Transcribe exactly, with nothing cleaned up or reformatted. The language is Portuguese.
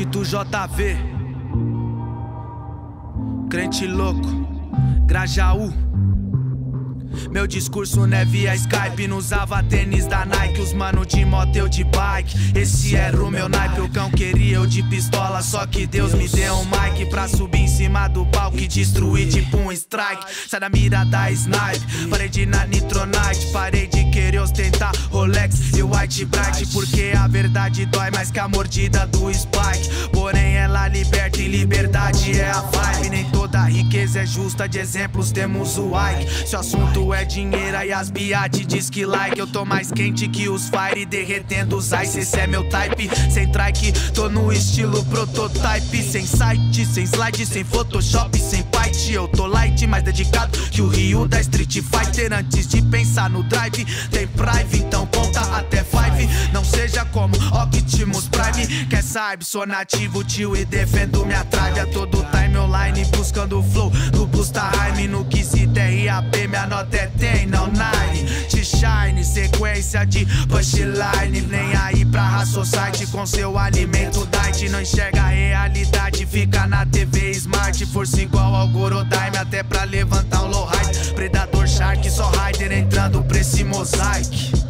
Tito J V, Crente Louco, Grajaú. Meu discurso não é via Skype, não usava tênis da Nike. Os mano de moto, eu de bike. Esse era o meu naipe, o cão queria eu de pistola. Só que Deus me deu um mic pra subir em cima do palco e destruir tipo um strike. Sai da mira da snipe, parei de ir na Nitronite. Parei de querer ostentar Rolex e White Bright, porque a verdade dói mais que a mordida do Spike. Porém ela liberta e liberdade é a vibe. Nem toda riqueza é justa, de exemplos temos o Ike. Se o assunto é dinheiro e as biate diz que like. Eu tô mais quente que os fire derretendo os ice. Esse é meu type, sem trike, tô no estilo prototype. Sem site, sem slide, sem photoshop, sem python. Eu tô light, mais dedicado que o Ryu da Street Fighter. Antes de pensar no drive, tem prive, então conta até five. Não seja como Optimus Prime. Quer sabe, sou nativo, tio, e defendo minha tribe. A todo time online, buscando o flow do Busta Rhyme. No que se R A P, minha nota é ten, não nine. T-Shine, sequência de punchline. Nem aí pra Rassociety com seu alimento diet. Não enxerga a realidade, fica na T V Smart. Força igual ao Gorodaime, até pra levantar um low height. Predador Shark, só Rider entrando pra esse mosaic.